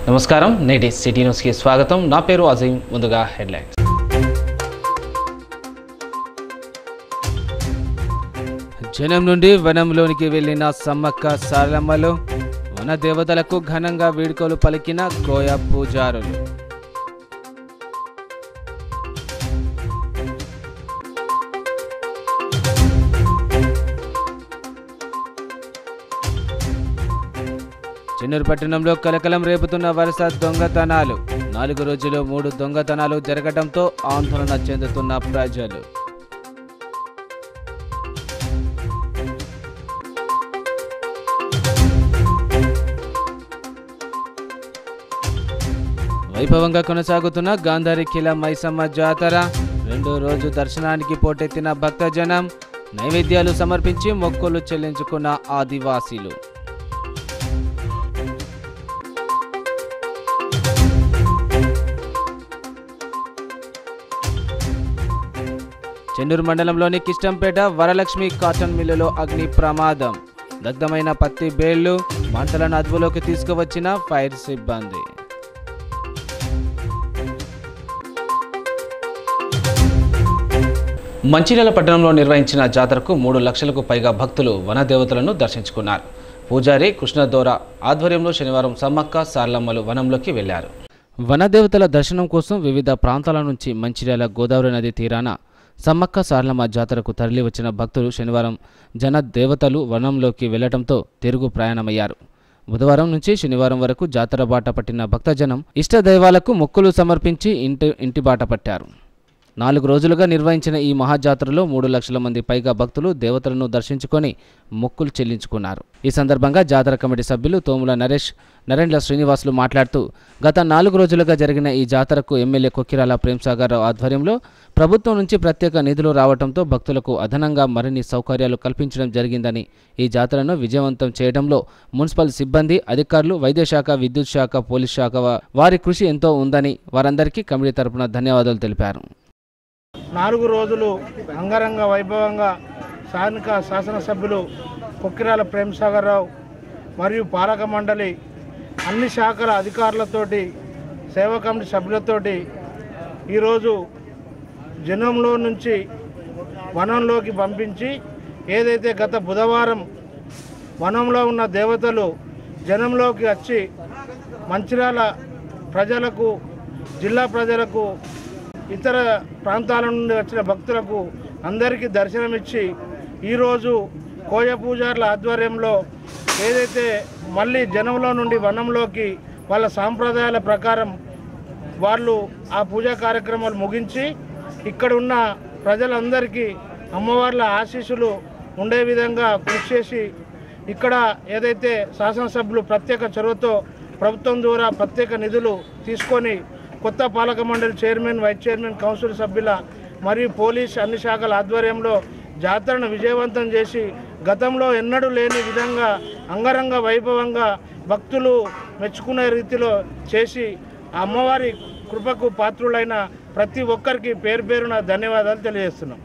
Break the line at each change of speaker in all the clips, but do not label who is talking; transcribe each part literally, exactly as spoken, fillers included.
నమస్కారం, నేటి సిటీ న్యూస్కి స్వాగతం. నా పేరు అజీం. ముందుగా హెడ్లైన్స్. జనం నుండి వనంలోనికి వెళ్లిన సమ్మక్క సారలమ్మలు, వన దేవతలకు ఘనంగా వేడుకలు పలికిన కోయ పూజారులు. చెన్నూరు పట్టణంలో కలకలం రేపుతున్న వరుస దొంగతనాలు. నాలుగు రోజులు మూడు దొంగతనాలు జరగడంతో ఆందోళన చెందుతున్న ప్రజలు. వైభవంగా కొనసాగుతున్న గాంధారి ఖిల మైసమ్మ జాతర. రెండో రోజు దర్శనానికి పోటెత్తిన భక్తజనం. నైవేద్యాలు సమర్పించి మొక్కులు చెల్లించుకున్న ఆదివాసీలు. చెన్నూరు మండలంలోని కిష్టంపేట వరలక్ష్మి కాటన్ మిల్లులో అగ్ని ప్రమాదం. దగ్ధమైన పత్తి బేళ్లు, మంటలను అదుపులోకి తీసుకువచ్చిన ఫైర్ సిబ్బంది. మంచిర్యాల పట్టణంలో నిర్వహించిన జాతరకు మూడు లక్షలకు పైగా భక్తులు వనదేవతలను దర్శించుకున్నారు. పూజారి కృష్ణదోర ఆధ్వర్యంలో శనివారం సమ్మక్క సారలమ్మలు వనంలోకి వెళ్లారు. వనదేవతల దర్శనం కోసం వివిధ ప్రాంతాల నుంచి మంచిర్యాల గోదావరి నది తీరాన సమ్మక్క సారలమ్మ జాతరకు తరలి వచ్చిన భక్తులు శనివారం జన దేవతలు వనంలోకి వెళ్లడంతో తిరుగు ప్రయాణమయ్యారు. బుధవారం నుంచి శనివారం వరకు జాతర బాట పట్టిన భక్తజనం ఇష్ట దైవాలకు మొక్కులు సమర్పించి ఇంటి ఇంటి బాట పట్టారు. నాలుగు రోజులుగా నిర్వహించిన ఈ మహాజాతరలో మూడు లక్షల మంది పైగా భక్తులు దేవతలను దర్శించుకొని మొక్కులు చెల్లించుకున్నారు. ఈ సందర్భంగా జాతర కమిటీ సభ్యులు తోముల నరేష్, నరేంద్ర శ్రీనివాసులు మాట్లాడుతూ, గత నాలుగు రోజులుగా జరిగిన ఈ జాతరకు ఎమ్మెల్యే కొక్కిరాల ప్రేమ్సాగర్ రావు ఆధ్వర్యంలో ప్రభుత్వం నుంచి ప్రత్యేక నిధులు రావడంతో భక్తులకు అదనంగా మరిన్ని సౌకర్యాలు కల్పించడం జరిగిందని, ఈ జాతరను విజయవంతం చేయడంలో మున్సిపల్ సిబ్బంది, అధికారులు, వైద్య శాఖ, విద్యుత్ శాఖ, పోలీస్ శాఖ వారి కృషి ఎంతో ఉందని వారందరికీ కమిటీ తరపున ధన్యవాదాలు తెలిపారు.
నాలుగు రోజులు అంగరంగ వైభవంగా స్థానిక శాసనసభ్యులు కొక్కిరాల ప్రేమ్సాగర్ రావు మరియు పాలక మండలి అన్ని శాఖల అధికారులతోటి, సేవా కమిటీ సభ్యులతోటి ఈరోజు జనంలో నుంచి వనంలోకి పంపించి, ఏదైతే గత బుధవారం వనంలో ఉన్న దేవతలు జనంలోకి వచ్చి మంచిర్యాల ప్రజలకు, జిల్లా ప్రజలకు, ఇతర ప్రాంతాల నుండి వచ్చిన భక్తులకు అందరికీ దర్శనమిచ్చి ఈరోజు కోయ పూజారుల ఆధ్వర్యంలో ఏదైతే మళ్ళీ జనంలో నుండి వనంలోకి వాళ్ళ సాంప్రదాయాల ప్రకారం వాళ్ళు ఆ పూజా కార్యక్రమాలు ముగించి ఇక్కడ ఉన్న ప్రజలందరికీ అమ్మవార్ల ఆశీస్సులు ఉండే విధంగా కృషి చేసి, ఇక్కడ ఏదైతే శాసనసభ్యులు ప్రత్యేక చొరవతో ప్రభుత్వం ద్వారా ప్రత్యేక నిధులు తీసుకొని కొత్త పాలక మండలి చైర్మన్, వైస్ చైర్మన్, కౌన్సిల్ సభ్యుల మరియు పోలీస్ అన్ని శాఖల ఆధ్వర్యంలో జాతరను విజయవంతం చేసి గతంలో ఎన్నడూ లేని విధంగా అంగరంగ వైభవంగా భక్తులు మెచ్చుకునే రీతిలో చేసి ఆ అమ్మవారి కృపకు పాత్రులైన ప్రతి ఒక్కరికి పేరు పేరున ధన్యవాదాలు తెలియజేస్తున్నాం.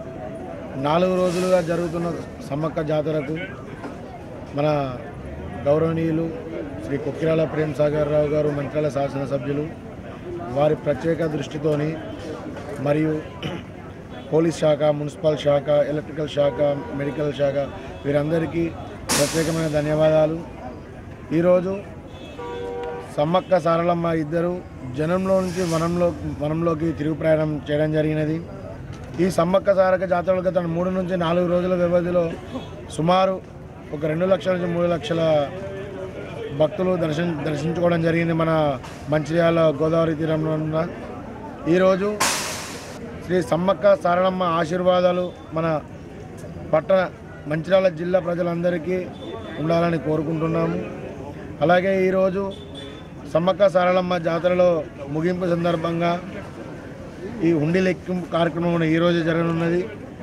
నాలుగు రోజులుగా జరుగుతున్న సమ్మక్క జాతరకు మన గౌరవనీయులు శ్రీ కొక్కిరాల ప్రేమ్సాగర్ రావు గారు, మంచిర్యాల శాసనసభ్యులు వారి ప్రత్యేక దృష్టితోని మరియు పోలీస్ శాఖ, మున్సిపల్ శాఖ, ఎలక్ట్రికల్ శాఖ, మెడికల్ శాఖ వీరందరికీ ప్రత్యేకమైన ధన్యవాదాలు. ఈరోజు సమ్మక్క సారలమ్మ ఇద్దరు జనంలో నుంచి వనంలో వనంలోకి తిరుగు ప్రయాణం చేయడం జరిగినది. ఈ సమ్మక్క సారక జాతరలు గత మూడు నుంచి నాలుగు రోజుల వ్యవధిలో సుమారు ఒక రెండు లక్షల నుంచి మూడు లక్షల భక్తులు దర్శన దర్శించుకోవడం జరిగింది మన మంచిర్యాల గోదావరి తీరంలో ఉన్న. ఈరోజు శ్రీ సమ్మక్క సారలమ్మ ఆశీర్వాదాలు మన పట్టణ మంచిర్యాల జిల్లా ప్రజలందరికీ ఉండాలని కోరుకుంటున్నాము. అలాగే ఈరోజు సమ్మక్క సారలమ్మ జాతరలో ముగింపు సందర్భంగా ఈ హుండీ లెక్కింపు కార్యక్రమం ఈరోజు జరగనున్నది.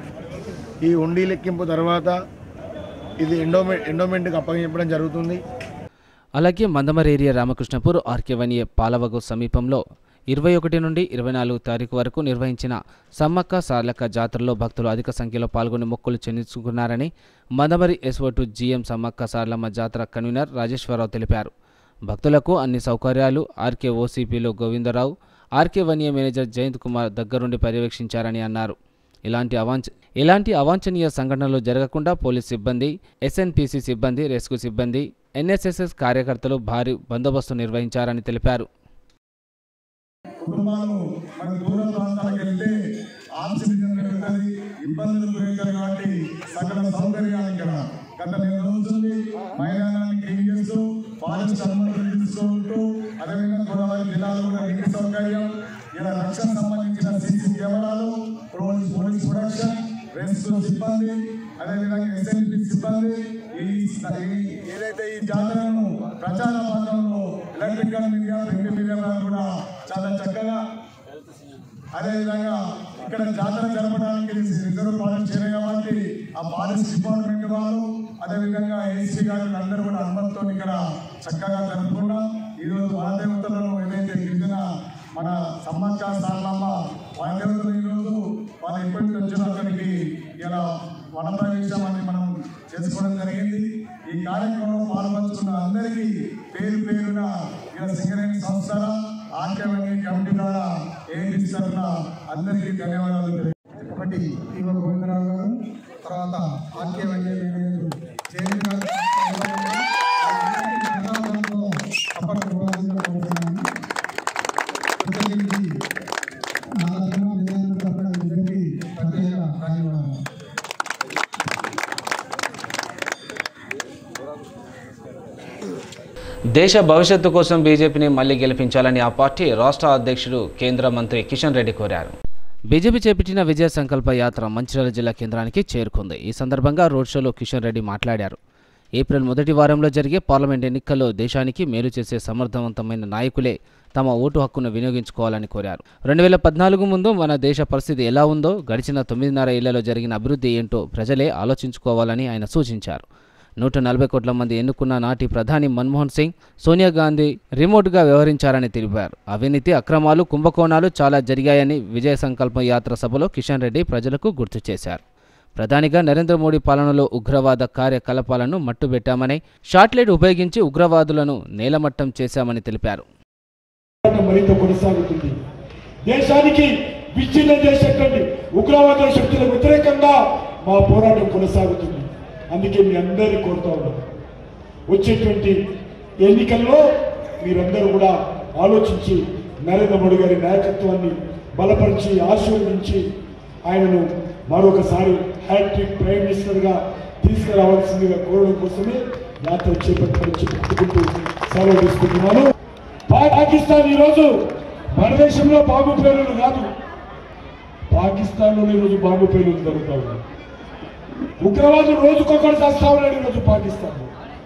ఈ హుండీ లెక్కింపు తర్వాత ఇది ఎండోమెంట్ ఎండోమెంట్కి అప్పగించడం జరుగుతుంది.
అలాగే మందమరి ఏరియా రామకృష్ణపూర్ ఆర్కేవన్య పాలవగు సమీపంలో ఇరవై ఒకటి నుండి ఇరవై నాలుగు తారీఖు వరకు నిర్వహించిన సమ్మక్క సారలక్క జాతరలో భక్తులు అధిక సంఖ్యలో పాల్గొని మొక్కులు చెల్లించుకున్నారని Mandamarri SO to GM Sammakka Saralamma Jatara convener Rajeshwara Rao తెలిపారు. భక్తులకు అన్ని సౌకర్యాలు ఆర్కే ఓసీపీలో Govinda Rao, RK one A manager Jayant Kumar దగ్గరుండి పర్యవేక్షించారని అన్నారు. ఇలాంటి అవాంఛ ఇలాంటి అవాంఛనీయ సంఘటనలు జరగకుండా పోలీస్ సిబ్బంది, ఎస్ఎన్పిసి సిబ్బంది, రెస్క్యూ సిబ్బంది, ఎన్ఎస్ఎస్ఎస్ కార్యకర్తలు భారీ బందోబస్తు నిర్వహించారని తెలిపారు.
కుటుంబాలు మన దూర ప్రాంతాలకు వెళ్తే ఆక్సిజన్ పెరుగుతుంది, ఇబ్బందులు పెరుగుతాయి. కాబట్టి సకల సౌకర్యాలు ఇక్కడ గత నెల రోజులు మైదానాన్ని క్లీన్ చేస్తూ ఫారెస్ట్ అనుమతులు తీసుకుంటూ అదేవిధంగా గోదావరి జిల్లాలో కూడా నీటి సౌకర్యం, ఇలా రక్షణ సంబంధించిన సీసీ కెమెరాలు, పోలీస్ పోలీస్ ప్రొడక్షన్, రెస్క్యూ సిబ్బంది, అదేవిధంగా ఎస్ఎన్పి సిబ్బంది ఈ ఏదైతే ఈ జాతరను ప్రచార భాగంలో ఎలక్ట్రికల్ మీడియా, ప్రింట్ మీడియా కూడా చాలా చక్కగా, అదేవిధంగా ఇక్కడ జాతర జరపడానికి రిజర్వ్ ఫారెస్ట్ ఏరియా కాబట్టి ఆ ఫారెస్ట్ డిపార్ట్మెంట్ వాళ్ళు, అదేవిధంగా ఏసీ గారు అందరూ కూడా అనుమతితో ఇక్కడ చక్కగా జరుపుకున్నాం. ఈరోజు వనదేవతలను ఏదైతే గిరిజన మన సమ్మక్క సారలమ్మ వనదేవతలు ఈరోజు వాళ్ళు ఎప్పటి నుంచి వచ్చిన అక్కడికి ఇలా వన ప్రవేశం అని మనం చేసుకోవడం జరిగింది. ఈ కార్యక్రమంలో పాల్పంచుకున్న అందరికీ పేరు పేరున ఇలా సింగరేణి సంస్థ ఆర్కేవన్నీ కమిటీ ద్వారా ఏం ఇస్తారన్న అందరికీ ధన్యవాదాలు. ఒకటి ఈవో గోవిందరావు గారు, తర్వాత ఆర్కేవన్నీ జయంత్ గారు
దేశ భవిష్యత్తు కోసం బీజేపీని మళ్లీ గెలిపించాలని ఆ పార్టీ రాష్ట్ర అధ్యక్షుడు కేంద్ర మంత్రి కిషన్ రెడ్డి కోరారు. బీజేపీ చేపట్టిన విజయ సంకల్ప యాత్ర మంచిర్యాల జిల్లా కేంద్రానికి చేరుకుంది. ఈ సందర్భంగా రోడ్ షోలో కిషన్ రెడ్డి మాట్లాడారు. ఏప్రిల్ మొదటి వారంలో జరిగే పార్లమెంట్ ఎన్నికల్లో దేశానికి మేలు చేసే సమర్థవంతమైన నాయకులే తమ ఓటు హక్కును వినియోగించుకోవాలని కోరారు. రెండు వేల పద్నాలుగు ముందు మన దేశ పరిస్థితి ఎలా ఉందో, గడిచిన తొమ్మిదిన్నర ఏళ్లలో జరిగిన అభివృద్ధి ఏంటో ప్రజలే ఆలోచించుకోవాలని ఆయన సూచించారు. నూట నలభై కోట్ల మంది ఎన్నుకున్న నాటి ప్రధాని మన్మోహన్ సింగ్, సోనియా గాంధీ రిమోట్గా వ్యవహరించారని తెలిపారు. అవినీతి, అక్రమాలు, కుంభకోణాలు చాలా జరిగాయని విజయ సంకల్ప యాత్ర సభలో కిషన్ రెడ్డి ప్రజలకు గుర్తు చేశారు. ప్రధానిగా నరేంద్ర మోడీ పాలనలో ఉగ్రవాద కార్యకలాపాలను మట్టుబెట్టామని, షార్ట్లైట్ ఉపయోగించి ఉగ్రవాదులను నేలమట్టం చేశామని తెలిపారు.
మరింత కొనసాగుతుంది. దేశానికి విచ్ఛిన్నం చేసేటువంటి ఉగ్రవాద శక్తులకు వ్యతిరేకంగా మా పోరాటం కొనసాగుతుంది. అందుకే మీ అందరినీ కోరుతా ఉన్నాం, వచ్చేటువంటి ఎన్నికల్లో మీరందరూ కూడా ఆలోచించి నరేంద్ర మోడీ గారి నాయకత్వాన్ని బలపరిచి ఆశీర్వదించి ఆయనను మరొకసారి హ్యాట్రిక్ ప్రైమ్ మినిస్టర్గా తీసుకురావాల్సిందిగా కోరడం కోసమే యాత్ర చేపట్టమని చెప్పుకుంటూ సెలవు తీసుకుంటున్నాను. పాకిస్తాన్ ఈరోజు మన దేశంలో బాంబు పేలులు కాదు, పాకిస్తాన్లో ఈరోజు బాంబు పేలులు జరుగుతూ ఉన్నాయి. ఉగ్రవాదులు రోజుకొకరు చేస్తా ఉన్నాడు ఈరోజు పాకిస్తాన్.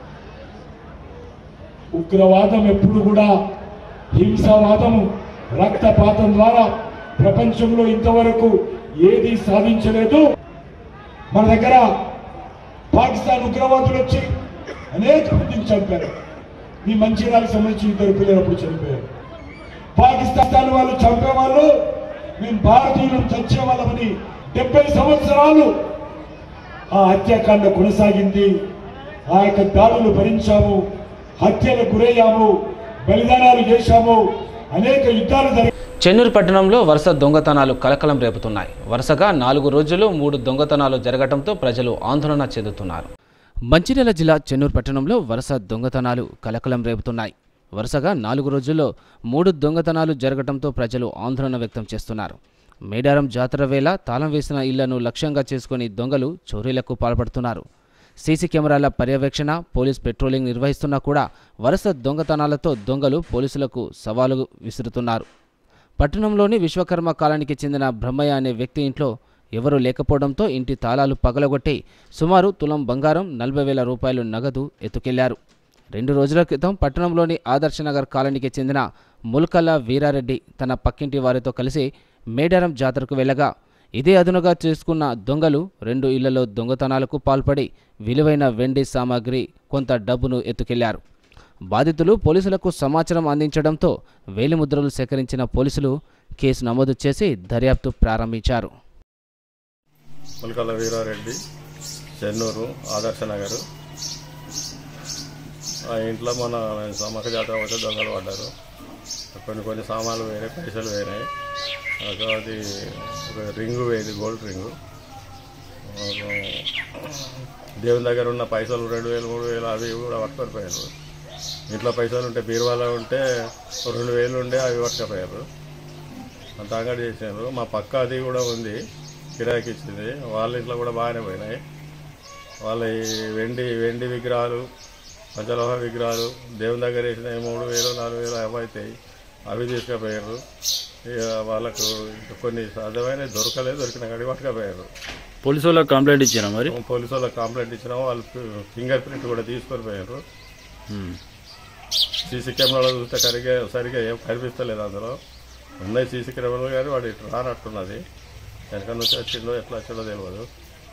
ఉగ్రవాదం ఎప్పుడు కూడా హింసావాదము, రక్తపాతం ద్వారా ప్రపంచంలో ఇంతవరకు ఏది సాధించలేదు. మన దగ్గర పాకిస్తాన్ ఉగ్రవాదులు వచ్చి అనేక మందిని చంపారు. మీ మంచిర్యాలకు సంబంధించి ఇద్దరు పిల్లలు అప్పుడు చనిపోయారు. పాకిస్తాన్ వాళ్ళు చంపేవాళ్ళు, మేము భారతీయులను చచ్చేవాళ్ళమని డెబ్బై సంవత్సరాలు ఆ హత్యాకాండ కొనసాగింది. ఆ యొక్క దాడులు భరించాము, హత్యలకు గురయ్యాము, బలిదానాలు చేశాము, అనేక యుద్ధాలు జరిగాయి.
చెన్నూరు పట్టణంలో వరుస దొంగతనాలు కలకలం రేపుతున్నాయి. వరుసగా నాలుగు రోజులు మూడు దొంగతనాలు జరగడంతో ప్రజలు ఆందోళన చెందుతున్నారు. మంచిర్యాల జిల్లా చెన్నూరు పట్టణంలో వరుస దొంగతనాలు కలకలం రేపుతున్నాయి. వరుసగా నాలుగు రోజుల్లో మూడు దొంగతనాలు జరగడంతో ప్రజలు ఆందోళన వ్యక్తం చేస్తున్నారు. మేడారం జాతర వేళ తాళం వేసిన ఇళ్లను లక్ష్యంగా చేసుకుని దొంగలు చోరీలకు పాల్పడుతున్నారు. సీసీ కెమెరాల పర్యవేక్షణ, పోలీస్ పెట్రోలింగ్ నిర్వహిస్తున్నా కూడా వరుస దొంగతనాలతో దొంగలు పోలీసులకు సవాలు విసురుతున్నారు. పట్టణంలోని విశ్వకర్మ కాలనీకి చెందిన బ్రహ్మయ్య అనే వ్యక్తి ఇంట్లో ఎవరూ లేకపోవడంతో ఇంటి తాళాలు పగలగొట్టి సుమారు తులం బంగారం, నలభై వేల రూపాయలు నగదు ఎత్తుకెళ్లారు. రెండు రోజుల క్రితం పట్టణంలోని ఆదర్శనగర్ కాలనీకి చెందిన ముల్కల్ల వీరారెడ్డి తన పక్కింటి వారితో కలిసి మేడారం జాతరకు వెళ్ళగా ఇదే అదునుగా చేసుకున్న దొంగలు రెండు ఇళ్లలో దొంగతనాలకు పాల్పడి విలువైన వెండి సామాగ్రి, కొంత డబ్బును ఎత్తుకెళ్లారు. బాధితులు పోలీసులకు సమాచారం అందించడంతో వేలిముద్రలు సేకరించిన పోలీసులు కేసు నమోదు చేసి దర్యాప్తు ప్రారంభించారు.
ముల్కల్ల వీరారెడ్డి, చెన్నూరు, ఆదర్శనగర్. ఆ ఇంట్లో మన సమ్మక్క జాతర వచ్చే దొంగలు పడ్డారు. కొన్ని కొన్ని సామాన్లు వేరే పైసలు వేరాయి. అది ఒక రింగు వేది గోల్డ్ రింగు. దేవుని దగ్గర ఉన్న పైసలు రెండు వేలు మూడు వేలు అవి కూడా పట్టుకొనిపోయారు. ఇంట్లో పైసలు ఉంటే బీరువాలో ఉంటే రెండు వేలు ఉండే అవి పట్టుకపోయారు. అంత అంగడి చేసినారు. మా పక్క అది కూడా ఉంది, కిరాయికి ఇచ్చింది. వాళ్ళ ఇంట్లో కూడా బాగానే పోయినాయి. వాళ్ళ వెండి వెండి విగ్రహాలు, పంచలోహ విగ్రహాలు దేవుని దగ్గర వేసినాయి. మూడు వేలు నాలుగు వేలు అవి అవుతాయి, అవి తీసుకుపోయారు. ఇక వాళ్ళకు కొన్ని సాధ్యమైన దొరకలేదు, దొరికిన కాడికి పట్టుకపోయారు.
పోలీసు వాళ్ళకి కంప్లైంట్ ఇచ్చారా? మరి
పోలీసు వాళ్ళకి కంప్లైంట్ ఇచ్చినాము. వాళ్ళు ఫింగర్ ప్రింట్ కూడా తీసుకొని పోయారు. సీసీ కెమెరాలో చూస్తే సరిగ్గా సరిగ్గా ఏం కనిపిస్తలేదు. అందులో ఉన్నాయి సీసీ కెమెరాలు కానీ వాడు ఇటు రానట్టున్నది. వెనక నుంచి వచ్చిందో ఎట్లా వచ్చిందో తెలియదు.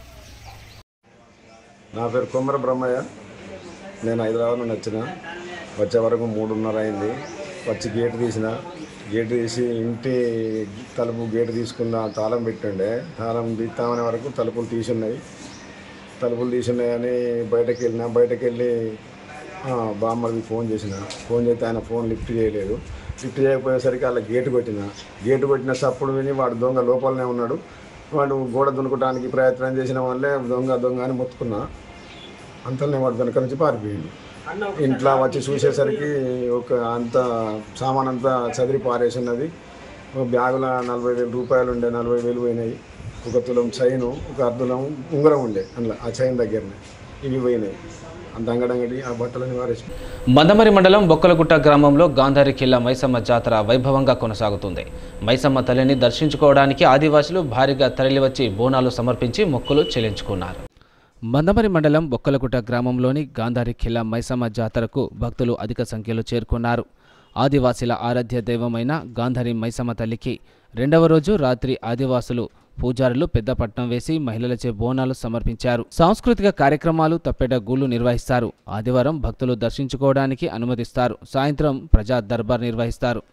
నా పేరు కొమ్మర బ్రహ్మయ్య. నేను హైదరాబాద్ నుండి వచ్చిన. వచ్చే వరకు మూడున్నర అయింది. వచ్చి గేట్ తీసిన. గేట్ తీసి ఇంటి తలుపు గేట్ తీసుకున్న తాళం పెట్టండే. తాళం తీస్తామనే వరకు తలుపులు తీసున్నాయి. తలుపులు తీసున్నాయని బయటకు వెళ్ళిన. బయటకు వెళ్ళి బామ్మడికి ఫోన్ చేసిన. ఫోన్ చేస్తే ఆయన ఫోన్ లిఫ్ట్ చేయలేదు. లిఫ్ట్ చేయకపోయేసరికి అలా గేటు కొట్టిన. గేటు కొట్టిన సప్పుడు విని వాడు దొంగ లోపలనే ఉన్నాడు. వాడు గోడ దునుకోవడానికి ప్రయత్నం చేసిన వాళ్ళే దొంగ దొంగ అని మొత్తుకున్నా. అంతలోనే వాడు వెనక నుంచి పారిపోయింది. ఇంట్లో వచ్చి చూసేసరికి ఒక అంత సామాన్ అంతా చదిరి పారేసినది. ఒక బ్యాగుల నలభై వేల రూపాయలు ఉండే, నలభై వేలు పోయినాయి. ఒక తులం చైను, ఒక అర్ధులం ఉంగరం ఉండే అందులో, ఆ చైన్ దగ్గరనే ఇవి పోయినాయి. అంత అంగడంగడి ఆ బట్టలని వారేసి.
మందమరి మండలం బొక్కలగుట్ట గ్రామంలో గాంధారి ఖిల్లా మైసమ్మ జాతర వైభవంగా కొనసాగుతుంది. మైసమ్మ తల్లిని దర్శించుకోవడానికి ఆదివాసులు భారీగా తరలివచ్చి బోనాలు సమర్పించి మొక్కులు చెల్లించుకున్నారు. మందమరి మండలం బొక్కలగుట్ట గ్రామంలోని గాంధారి ఖిల్లా మైసమ్మ జాతరకు భక్తులు అధిక సంఖ్యలో చేరుకున్నారు. ఆదివాసీల ఆరాధ్య దైవమైన గాంధారి మైసమ్మ తల్లికి రెండవ రోజు రాత్రి ఆదివాసులు పూజారులు పెద్దపట్నం వేసి మహిళలచే బోనాలు సమర్పించారు. సాంస్కృతిక కార్యక్రమాలు తప్పెట గూళ్లు నిర్వహిస్తారు. ఆదివారం భక్తులు దర్శించుకోవడానికి అనుమతిస్తారు. సాయంత్రం ప్రజా దర్బార్ నిర్వహిస్తారు.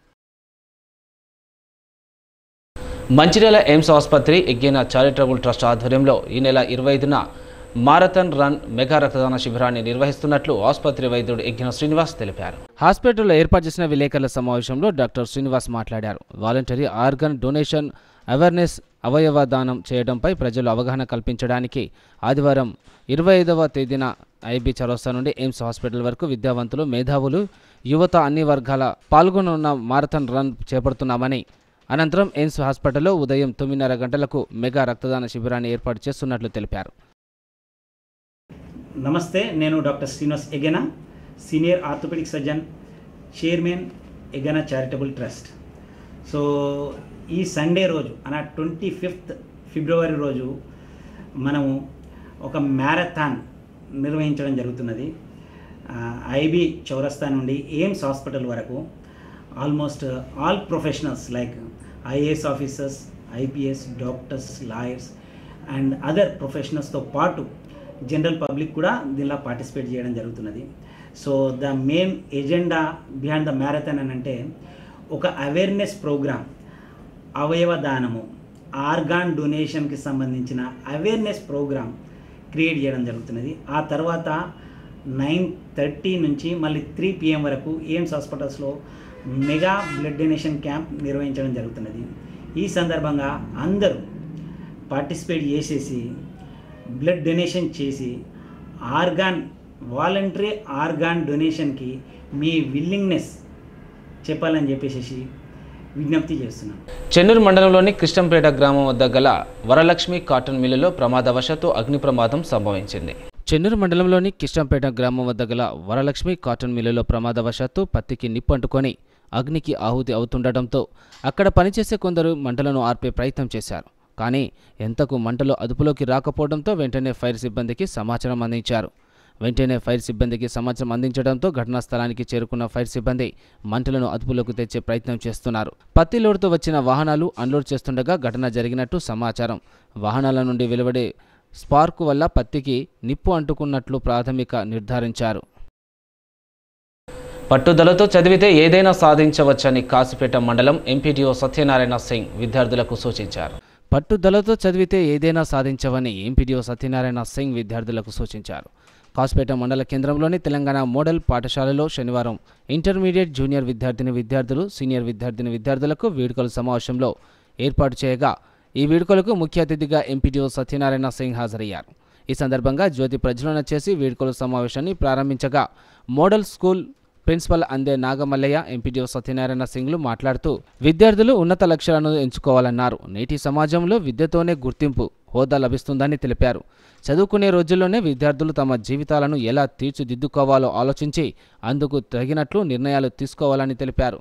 మంచిర్యాల ఎయిమ్స్ ఆసుపత్రి ఎగ్గిన చారిటబుల్ ట్రస్ట్ ఆధ్వర్యంలో ఈ నెల ఇరవై ఐదున మారథాన్ రన్ మెగా రక్తదాన శిబిరాన్ని నిర్వహిస్తున్నట్లు ఆసుపత్రి వైద్యుడు ఎగ్గిన శ్రీనివాస్ తెలిపారు. హాస్పిటల్లో ఏర్పాటు చేసిన విలేకరుల సమావేశంలో డాక్టర్ శ్రీనివాస్ మాట్లాడారు. వాలంటరీ ఆర్గన్ డొనేషన్ అవేర్నెస్ అవయవ దానం చేయడంపై ప్రజలు అవగాహన కల్పించడానికి ఆదివారం ఇరవై ఐదవ తేదీన ఐబీ చౌరస్తా నుండి ఎయిమ్స్ హాస్పిటల్ వరకు విద్యావంతులు, మేధావులు, యువత అన్ని వర్గాల పాల్గొనున్న మారథాన్ రన్ చేపడుతున్నామని, అనంతరం ఎయిమ్స్ హాస్పిటల్లో ఉదయం తొమ్మిదిన్నర గంటలకు మెగా రక్తదాన శిబిరాన్ని ఏర్పాటు చేస్తున్నట్లు తెలిపారు.
నమస్తే, నేను డాక్టర్ శ్రీనివాస్ ఎగెనా, సీనియర్ ఆర్థోపెడిక్ సర్జన్, చైర్మన్ ఎగెనా చారిటబుల్ ట్రస్ట్. సో ఈ సండే రోజు అనా ట్వంటీ ఫిఫ్త్ ఫిబ్రవరి రోజు మనము ఒక మ్యారథాన్ నిర్వహించడం జరుగుతున్నది. ఐబీ చౌరస్తా నుండి ఎయిమ్స్ హాస్పిటల్ వరకు almost all professionals like IAS officers, IPS, doctors, lawyers and other ప్రొఫెషనల్స్తో పాటు జనరల్ పబ్లిక్ కూడా దీనిలో పార్టిసిపేట్ చేయడం జరుగుతున్నది. So the main agenda behind the marathon అని అంటే ఒక అవేర్నెస్ ప్రోగ్రామ్, అవయవ దానము, ఆర్గాన్ డొనేషన్కి సంబంధించిన అవేర్నెస్ ప్రోగ్రామ్ క్రియేట్ చేయడం జరుగుతున్నది. ఆ తర్వాత నైన్ థర్టీ నుంచి మళ్ళీ త్రీ పిఎం వరకు ఎయిమ్స్ హాస్పిటల్స్లో మెగా బ్లడ్ డొనేషన్ క్యాంప్ నిర్వహించడం జరుగుతున్నది. ఈ సందర్భంగా అందరూ పార్టిసిపేట్ చేసేసి బ్లడ్ డొనేషన్ చేసి ఆర్గాన్ వాలంటరీ ఆర్గాన్ డొనేషన్కి మీ విల్లింగ్నెస్ చెప్పాలని చెప్పేసి విజ్ఞప్తి చేస్తున్నాను.
చెన్నూరు మండలంలోని కృష్ణంపేట గ్రామం వద్ద గల వరలక్ష్మి కాటన్ మిల్లులో ప్రమాదవశాత్తు అగ్ని ప్రమాదం సంభవించింది. చెన్నూరు మండలంలోని కృష్ణంపేట గ్రామం వద్ద గల వరలక్ష్మి కాటన్ మిల్లులో ప్రమాదవశాత్తు పత్తికి నిప్పు అంటుకొని అగ్నికి ఆహుతి అవుతుండటంతో అక్కడ పనిచేసే కొందరు మంటలను ఆర్పే ప్రయత్నం చేశారు. కానీ ఎంతకు మంటలు అదుపులోకి రాకపోవడంతో వెంటనే ఫైర్ సిబ్బందికి సమాచారం అందించారు. వెంటనే ఫైర్ సిబ్బందికి సమాచారం అందించడంతో ఘటనా స్థలానికి చేరుకున్న ఫైర్ సిబ్బంది మంటలను అదుపులోకి తెచ్చే ప్రయత్నం చేస్తున్నారు. పత్తి లోడుతో వచ్చిన వాహనాలు అన్లోడ్ చేస్తుండగా ఘటన జరిగినట్టు సమాచారం. వాహనాల నుండి వెలువడే స్పార్క్ వల్ల పత్తికి నిప్పు అంటుకున్నట్లు ప్రాథమిక నిర్ధారించారు. పట్టుదలతో చదివితే ఏదైనా సాధించవచ్చని కాసిపేట మండలం ఎంపీడీఓ సత్యనారాయణ సింగ్ విద్యార్థులకు సూచించారు. పట్టుదలతో చదివితే ఏదైనా సాధించవని ఎంపీడీఓ సత్యనారాయణ సింగ్ విద్యార్థులకు సూచించారు. కాస్పేట మండల కేంద్రంలోని తెలంగాణ మోడల్ పాఠశాలలో శనివారం ఇంటర్మీడియట్ జూనియర్ విద్యార్థిని విద్యార్థులు సీనియర్ విద్యార్థిని విద్యార్థులకు వేడుకల సమావేశంలో ఏర్పాటు చేయగా ఈ వేడుకలకు ముఖ్య అతిథిగా ఎంపీడీఓ సత్యనారాయణ సింగ్ హాజరయ్యారు. ఈ సందర్భంగా జ్యోతి ప్రజ్వలన చేసి వేడుకల సమావేశాన్ని ప్రారంభించగా మోడల్ స్కూల్ ప్రిన్సిపల్ అందే నాగమల్లయ్య, ఎంపీడీఓ సత్యనారాయణ సింగ్లు మాట్లాడుతూ విద్యార్థులు ఉన్నత లక్ష్యాలను ఎంచుకోవాలన్నారు. నేటి సమాజంలో విద్యతోనే గుర్తింపు, హోదా లభిస్తుందని తెలిపారు. చదువుకునే రోజుల్లోనే విద్యార్థులు తమ జీవితాలను ఎలా తీర్చిదిద్దుకోవాలో ఆలోచించి అందుకు తగినట్లు నిర్ణయాలు తీసుకోవాలని తెలిపారు.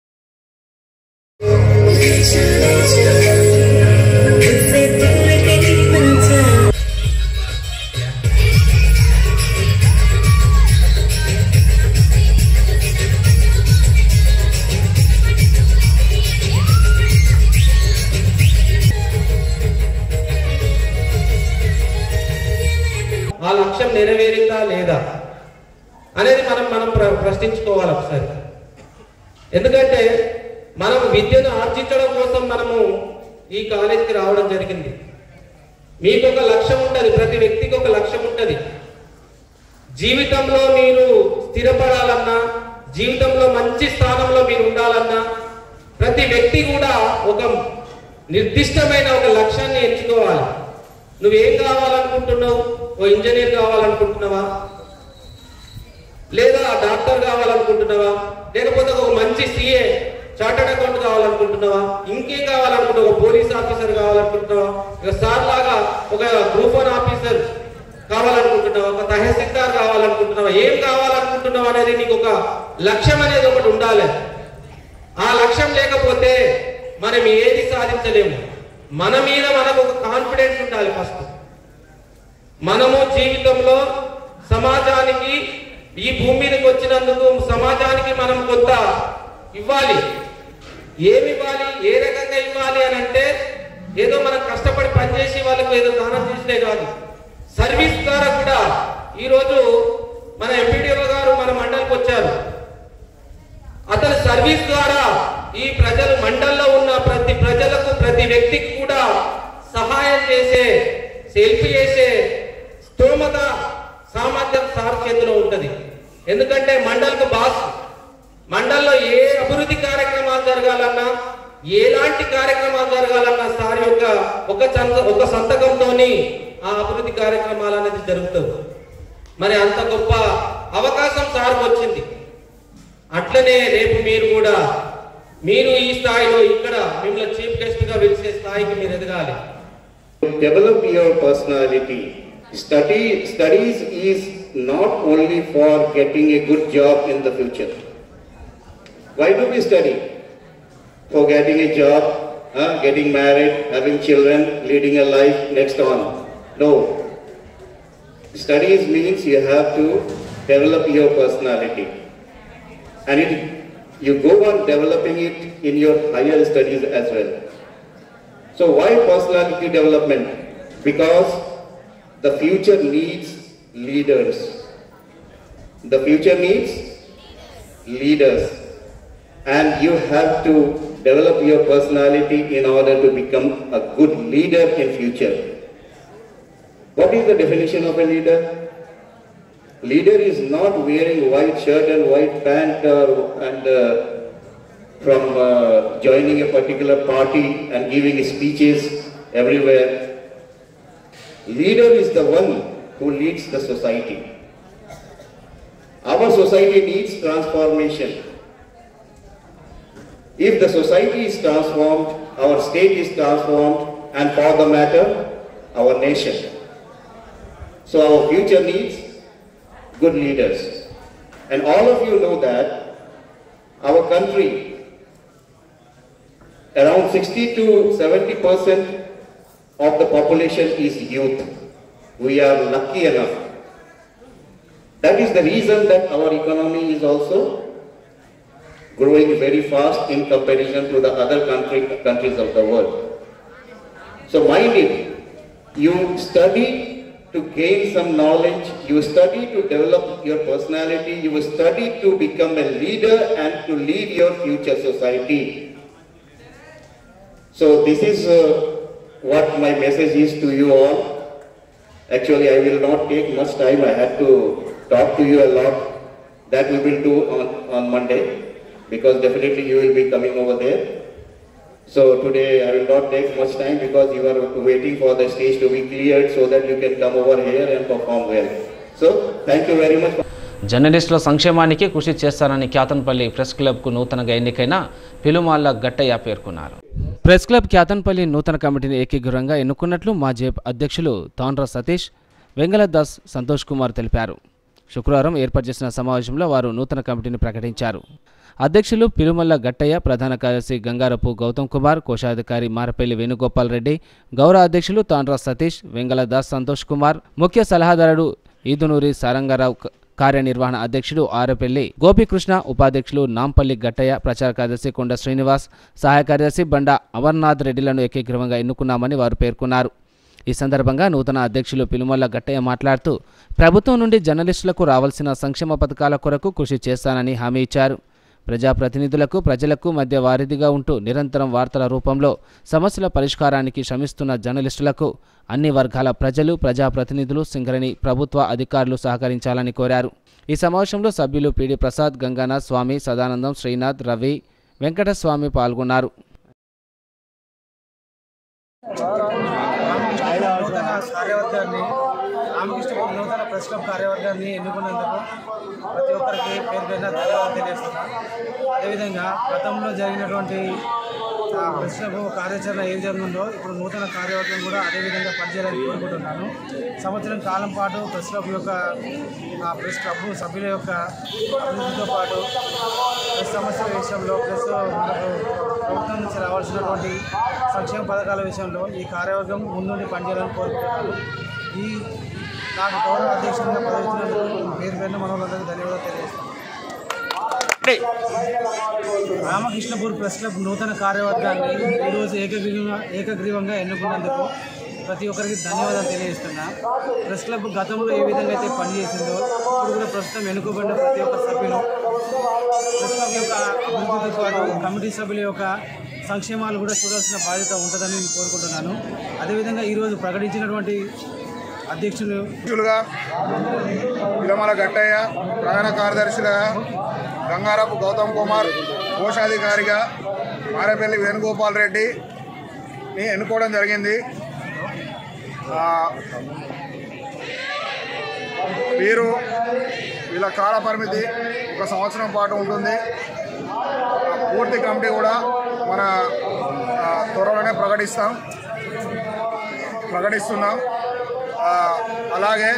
ఆ లక్ష్యం నెరవేరిందా లేదా అనేది మనం మనం ప్రశ్నించుకోవాలి ఒకసారి. ఎందుకంటే మనం విద్యను ఆర్జించడం కోసం మనము ఈ కాలేజీకి రావడం జరిగింది. మీకు ఒక లక్ష్యం ఉంటుంది, ప్రతి వ్యక్తికి ఒక లక్ష్యం ఉంటుంది. జీవితంలో మీరు స్థిరపడాలన్నా, జీవితంలో మంచి స్థానంలో మీరు ఉండాలన్నా ప్రతి వ్యక్తి కూడా ఒక నిర్దిష్టమైన ఒక లక్ష్యాన్ని ఎంచుకోవాలి. నువ్వేం కావాలనుకుంటున్నావు? ఓ ఇంజనీర్ కావాలనుకుంటున్నావా, లేదా డాక్టర్ కావాలనుకుంటున్నావా, లేకపోతే ఒక మంచి సీఏ చార్టర్డ్ అకౌంట్ కావాలనుకుంటున్నావా, ఇంకేం కావాలనుకుంటున్నావు? ఒక పోలీస్ ఆఫీసర్ కావాలనుకుంటున్నావా, ఇక సార్ లాగా ఒక గ్రూప్ వన్ ఆఫీసర్ కావాలనుకుంటున్నావా, ఒక తహసీల్దార్ కావాలనుకుంటున్నావా, ఏం కావాలనుకుంటున్నావు అనేది నీకు ఒక లక్ష్యం అనేది ఒకటి ఉండాలి. ఆ లక్ష్యం లేకపోతే మనం ఏది సాధించలేము. మన మీద మనకు ఒక కాన్ఫిడెన్స్ ఉండాలి. ఫస్ట్ మనము జీవితంలో సమాజానికి ఈ భూమి మీదకి వచ్చినందుకు సమాజానికి మనం కొంత ఇవ్వాలి. ఏమి ఇవ్వాలి, ఏ రకంగా ఇవ్వాలి అని అంటే ఏదో మనం కష్టపడి పనిచేసి వాళ్ళకు ఏదో దానం చేసినే కాదు, సర్వీస్ ద్వారా కూడా. ఈరోజు మన ఎంపీడీఓ గారు మన మండలికి వచ్చారు. అతని సర్వీస్ ద్వారా ఈ ప్రజలు మండల్లో ఉన్న ప్రతి ప్రజలకు ప్రతి వ్యక్తికి కూడా సహాయం చేసే, సెల్ఫీ చేసే స్తోమత సామర్థ్యం సార్ చేతిలో ఉంటుంది. ఎందుకంటే మండల్కు బాస్, మండల్లో ఏ అభివృద్ధి కార్యక్రమాలు జరగాలన్నా, ఎలాంటి కార్యక్రమాలు జరగాలన్నా సార్ యొక్క ఒక ఒక సంతకంతోని ఆ అభివృద్ధి కార్యక్రమాలు అనేది జరుగుతుంది. మరి అంత గొప్ప అవకాశం సార్కు వచ్చింది. అట్లనే రేపు మీరు కూడా మీరు ఈ స్థాయిలో ఇక్కడ మిమ్మల్ని చీఫ్ గెస్ట్ గా పిలిచే స్థాయికి మీరు ఎదగాలి.
Develop your personality. Study studies is not only for getting a good job in the future. Why do we study? For getting a job, uh, getting married, having children, leading a life next on. No. Studies means you have to develop your personality. And it, you go on developing it in your higher studies as well. So why personality development? Because the future needs leaders. The future needs leaders. And you have to develop your personality in order to become a good leader in future. What is the definition of a leader? Leader is not wearing white shirt and white pant uh, and uh, from uh, joining a particular party and giving speeches everywhere. Leader is the one who leads the society. Our society needs transformation. If the society is transformed, our state is transformed, and for the matter, our nation. So our future needs good leaders. And all of you know that our country, around sixty to seventy percent of the population is youth. We are lucky enough. That is the reason that our economy is also growing very fast in comparison to the other country, countries of the world. So mind it, you study to gain some knowledge, you study to develop your personality, you study to become a leader and to lead your future society. So this is uh, what my message is to you all. Actually, I will not take much time. I had to talk to you a lot. That we will do on, on Monday, because definitely you will be coming over there. So today I will not take much time because you are waiting for the stage to be cleared so that you can come over here and perform well. So thank you very much.
జర్నలిస్టుల సంక్షేమానికి కృషి చేస్తానని Kyathanpalli press క్లబ్కు నూతనంగా ఎన్నికైన పిలుమాల గట్టయ్య పేర్కొన్నారు. Press club Kyathanpalli నూతన కమిటీని ఏకీకృతంగా ఎన్నుకున్నట్లు మాజీ అధ్యక్షులు తాండ్ర సతీష్, వెంగళదాస్ సంతోష్ కుమార్ తెలిపారు. శుక్రవారం ఏర్పాటు చేసిన సమావేశంలో వారు నూతన కమిటీని ప్రకటించారు. అధ్యక్షులు పిలుమల్ల గట్టయ్య, ప్రధాన కార్యదర్శి గంగారపు గౌతమ్ కుమార్, కోశాధికారి మారపల్లి వేణుగోపాల్ రెడ్డి, గౌరవ అధ్యక్షులు తాండ్ర సతీష్, వెంగళదాస్ సంతోష్ కుమార్, ముఖ్య సలహాదారుడు ఈదునూరి సారంగారావు, కార్యనిర్వహణ అధ్యక్షుడు ఆరపల్లి గోపీకృష్ణ, ఉపాధ్యక్షులు నాంపల్లి గట్టయ్య, ప్రచార కార్యదర్శి కొండ శ్రీనివాస్, సహాయ కార్యదర్శి బండ అమర్నాథ్ రెడ్డిలను ఏకీకృతంగా ఎన్నుకున్నామని వారు పేర్కొన్నారు. ఈ సందర్భంగా నూతన అధ్యక్షులు పిలుమల్ల గట్టయ్య మాట్లాడుతూ ప్రభుత్వం నుండి జర్నలిస్టులకు రావాల్సిన సంక్షేమ పథకాల కొరకు కృషి చేస్తానని హామీ ఇచ్చారు. ప్రజాప్రతినిధులకు ప్రజలకు మధ్య వారధిగా ఉంటూ నిరంతరం వార్తల రూపంలో సమస్యల పరిష్కారానికి శ్రమిస్తున్న జర్నలిస్టులకు అన్ని వర్గాల ప్రజలు, ప్రజాప్రతినిధులు, సింగరేణి ప్రభుత్వ అధికారులు సహకరించాలని కోరారు. ఈ సమావేశంలో సభ్యులు పీడి ప్రసాద్, గంగానాథ్ స్వామి, సదానందం, శ్రీనాథ్, రవి, వెంకటస్వామి పాల్గొన్నారు.
కార్యవర్గాన్ని రామకృష్ణ నూతన ప్రెస్ క్లబ్ కార్యవర్గాన్ని ఎన్నుకున్నందుకు ప్రతి ఒక్కరికి పేరు పేరున ధన్యవాదాలు తెలియజేస్తున్నాను. అదేవిధంగా గతంలో జరిగినటువంటి ప్రెస్ క్లబ్ కార్యాచరణ ఏం జరిగిందో ఇప్పుడు నూతన కార్యవర్గం కూడా అదేవిధంగా పనిచేయాలని కోరుకుంటున్నాను. సంవత్సరం కాలం పాటు ప్రెస్ క్లబ్ యొక్క ప్రెస్ క్లబ్ సభ్యుల యొక్క అభివృద్ధితో పాటు ప్రెస్ సమస్యల విషయంలో ప్రెస్ మనకు ప్రభుత్వం నుంచి రావాల్సినటువంటి సంక్షేమ పథకాల విషయంలో ఈ కార్యవర్గం ముందుండి పనిచేయాలని కోరుకుంటున్నాను. ఈ నాకు గౌరవ అధ్యక్షుడిగా పదవిచ్చినందుకు పేరు పేరున మనోళ్ళందరికీ ధన్యవాదాలు తెలియజేస్తాను. రామకృష్ణపూర్ ప్రెస్ క్లబ్ నూతన కార్యవర్గాన్ని ఈరోజు ఏకగ్రీవంగా ఏకగ్రీవంగా ఎన్నుకున్నందుకు ప్రతి ఒక్కరికి ధన్యవాదాలు తెలియజేస్తున్నా. ప్రెస్ క్లబ్ గతంలో ఏ విధంగా అయితే పనిచేసిందో ఇప్పుడు కూడా ప్రస్తుతం ఎన్నుకోబడిన ప్రతి ఒక్క సభ్యులు ప్రెస్ క్లబ్ యొక్క అభివృద్ధితో పాటు కమిటీ సభ్యుల యొక్క సంక్షేమాలు కూడా చూడాల్సిన బాధ్యత ఉంటుందని నేను కోరుకుంటున్నాను. అదేవిధంగా ఈరోజు ప్రకటించినటువంటి అధ్యక్షులు
పిలుమల గట్టయ్య, ప్రధాన కార్యదర్శిగా గంగారపు గౌతమ్ కుమార్, కోశాధికారిగా మారపల్లి వేణుగోపాల్ రెడ్డిని ఎన్నుకోవడం జరిగింది. వీరు వీళ్ళ కాల పరిమితి ఒక సంవత్సరం పాటు ఉంటుంది. పూర్తి కమిటీ కూడా మన త్వరలోనే ప్రకటిస్తాం ప్రకటిస్తున్నాం అలాగే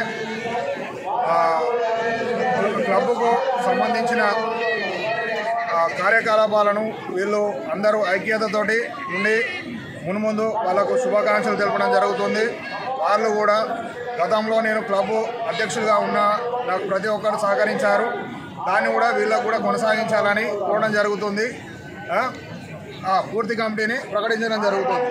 క్లబ్కు సంబంధించిన కార్యకలాపాలను వీళ్ళు అందరూ ఐక్యతతోటి నుండి మున్ముందు వాళ్ళకు శుభాకాంక్షలు తెలపడం జరుగుతుంది. వాళ్ళు కూడా గతంలో నేను క్లబ్ అధ్యక్షుడిగా ఉన్న నాకు ప్రతి ఒక్కరు సహకరించారు. దాన్ని కూడా వీళ్ళకు కూడా కొనసాగించాలని కోరడం జరుగుతుంది. పూర్తి కమిటీని ప్రకటించడం జరుగుతుంది.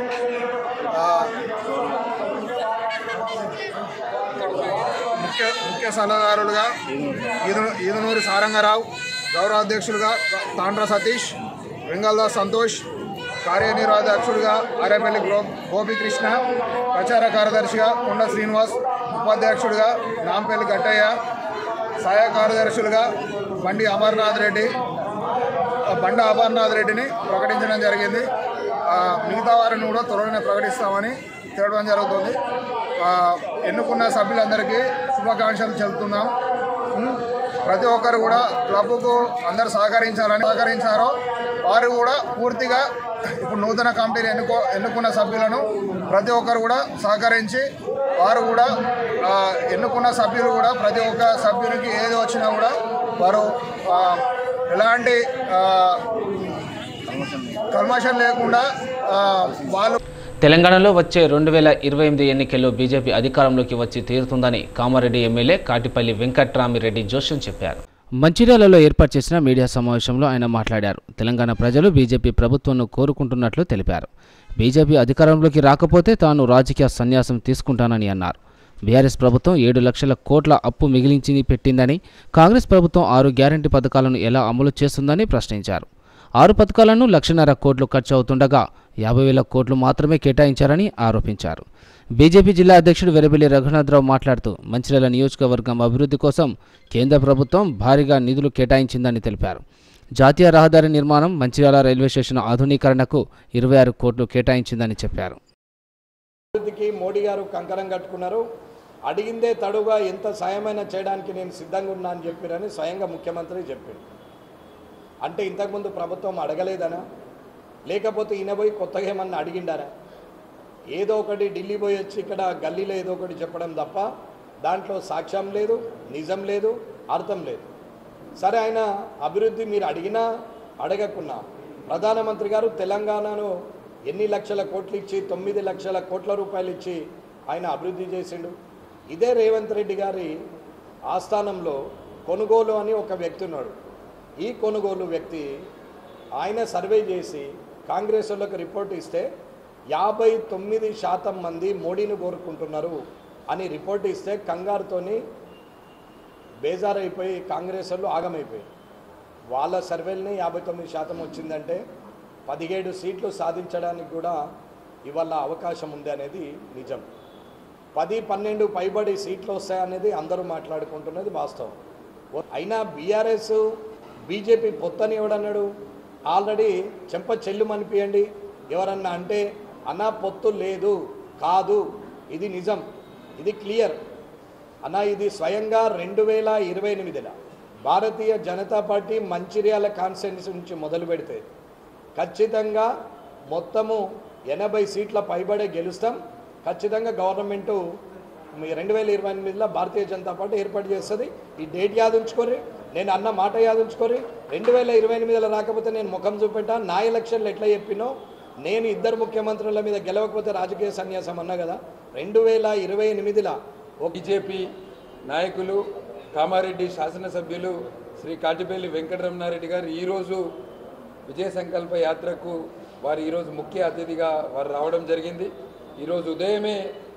ముఖ్య ముఖ్య సలహాదారులుగా ఈదు ఈదునూరి సారంగారావు, గౌరవ అధ్యక్షులుగా తాండ్ర సతీష్, వెంగళదాస్ సంతోష్, కార్యనిర్వాహకుడిగా ఆరేపల్లి గో గోపీకృష్ణ, ప్రచార కార్యదర్శిగా కొండ శ్రీనివాస్, ఉపాధ్యక్షుడిగా నాంపల్లి గట్టయ్య, సహాయ కార్యదర్శులుగా బండి అమర్నాథ్ రెడ్డి బండ అమర్నాథ్ రెడ్డిని ప్రకటించడం జరిగింది. మిగతా వారిని కూడా త్వరలోనే ప్రకటిస్తామని తెలపడం జరుగుతుంది. ఎన్నుకున్న సభ్యులందరికీ శుభాకాంక్షలు చెబుతున్నాం. ప్రతి ఒక్కరు కూడా క్లబ్కు అందరు సహకరించాలని సహకరించారో వారు కూడా పూర్తిగా ఇప్పుడు నూతన కమిటీని ఎన్నుకో ఎన్నుకున్న సభ్యులను ప్రతి ఒక్కరు కూడా సహకరించి వారు కూడా ఎన్నుకున్న సభ్యులు కూడా ప్రతి ఒక్క సభ్యునికి ఏది వచ్చినా కూడా వారు ఎలాంటి కల్మషం లేకుండా వాళ్ళు
తెలంగాణలో వచ్చే రెండు వేల ఇరవై ఎనిమిది ఎన్నికల్లో బీజేపీ అధికారంలోకి వచ్చి తీరుతుందని కామారెడ్డి ఎమ్మెల్యే కాటిపల్లి వెంకట్రామిరెడ్డి జోష్యం చెప్పారు. మంచిర్యాలలో ఏర్పాటు చేసిన మీడియా సమావేశంలో ఆయన మాట్లాడారు. తెలంగాణ ప్రజలు బీజేపీ ప్రభుత్వాన్ని కోరుకుంటున్నట్లు తెలిపారు. బీజేపీ అధికారంలోకి రాకపోతే తాను రాజకీయ సన్యాసం తీసుకుంటానని అన్నారు. బీఆర్ఎస్ ప్రభుత్వం ఏడు లక్షల కోట్ల అప్పు మిగిలించి పెట్టిందని, కాంగ్రెస్ ప్రభుత్వం ఆరు గ్యారంటీ పథకాలను ఎలా అమలు చేస్తుందని ప్రశ్నించారు. ఆరు పథకాలను లక్షన్నర కోట్లు ఖర్చు అవుతుండగా యాభై వేల కోట్లు మాత్రమే కేటాయించారని ఆరోపించారు. బీజేపీ జిల్లా అధ్యక్షుడు వెరబెల్లి రఘునాథరావు మాట్లాడుతూ మంచిర్యాల నియోజకవర్గం అభివృద్ధి కోసం కేంద్ర ప్రభుత్వం భారీగా నిధులు కేటాయించిందని తెలిపారు. జాతీయ రహదారి నిర్మాణం, మంచిర్యాల రైల్వే స్టేషన్ ఆధునీకరణకు ఇరవై ఆరు కోట్లు కేటాయించిందని చెప్పారు.
అభివృద్ధికి మోడీ గారు కంకణం కట్టుకున్నారు. అడిగిందే తడుగా ఎంత సాయమైనా చేయడానికి నేను సిద్ధంగా ఉన్నా అని చెప్పారని స్వయంగా ముఖ్యమంత్రి చెప్పారు. అంటే ఇంతకుముందు ప్రభుత్వం అడగలేదనా, లేకపోతే ఈయన పోయి కొత్తగా ఏమన్నా అడిగిండారా? ఏదో ఒకటి ఢిల్లీ పోయి వచ్చి ఇక్కడ గల్లీలో ఏదో ఒకటి చెప్పడం తప్ప దాంట్లో సాక్ష్యం లేదు, నిజం లేదు, అర్థం లేదు. సరే, ఆయన అభివృద్ధి మీరు అడిగినా అడగకున్నా ప్రధానమంత్రి గారు తెలంగాణను ఎన్ని లక్షల కోట్లు ఇచ్చి తొమ్మిది లక్షల కోట్ల రూపాయలు ఇచ్చి ఆయన అభివృద్ధి చేసిండు. ఇదే రేవంత్ రెడ్డి గారి ఆస్థానంలో కొనుగోలు అని ఒక వ్యక్తి ఉన్నాడు. ఈ కొనుగోలు వ్యక్తి ఆయన సర్వే చేసి కాంగ్రెస్ వాళ్ళకి రిపోర్ట్ ఇస్తే యాభై తొమ్మిది శాతం మంది మోడీని కోరుకుంటున్నారు అని రిపోర్ట్ ఇస్తే కంగారుతోని బేజారైపోయి కాంగ్రెస్ వాళ్ళు ఆగమైపోయి వాళ్ళ సర్వేలని యాభై తొమ్మిది శాతం వచ్చిందంటే పదిహేడు సీట్లు సాధించడానికి కూడా ఇవాళ అవకాశం ఉంది అనేది నిజం. పది పన్నెండు పైబడి సీట్లు వస్తాయనేది అందరూ మాట్లాడుకుంటున్నది వాస్తవం. అయినా బీఆర్ఎస్ బీజేపీ పొత్తని ఎవడన్నాడు? ఆల్రెడీ చెంప చెల్లు అనిపియండి ఎవరన్నా అంటే, అన్న పొత్తు లేదు, కాదు, ఇది నిజం, ఇది క్లియర్ అన్న. ఇది స్వయంగా రెండు వేల ఇరవై ఎనిమిదిలో భారతీయ జనతా పార్టీ మంచిర్యాల కాన్స్టిట్యున్సీ నుంచి మొదలు పెడితే ఖచ్చితంగా మొత్తము ఎనభై సీట్ల పైబడే గెలుస్తాం. ఖచ్చితంగా గవర్నమెంటు రెండు వేల ఇరవై ఎనిమిదిలో భారతీయ జనతా పార్టీ ఏర్పాటు చేస్తుంది. ఈ డేట్ యాదుంచుకోరి, నేను అన్న మాట యాదుంచుకోరి. రెండు వేల ఇరవై ఎనిమిదిలో రాకపోతే నేను ముఖం చూపెట్టా. నా ఎలక్షన్లు ఎట్లా చెప్పినో, నేను ఇద్దరు ముఖ్యమంత్రుల మీద గెలవకపోతే రాజకీయ సన్యాసం అన్నా కదా. రెండు వేల ఇరవై ఎనిమిదిలో
బీజేపీ నాయకులు కామారెడ్డి శాసనసభ్యులు శ్రీ కాటిపల్లి వెంకటరమణారెడ్డి గారు ఈరోజు విజయ సంకల్ప యాత్రకు వారు ఈరోజు ముఖ్య అతిథిగా వారు రావడం జరిగింది. ఈరోజు ఉదయమే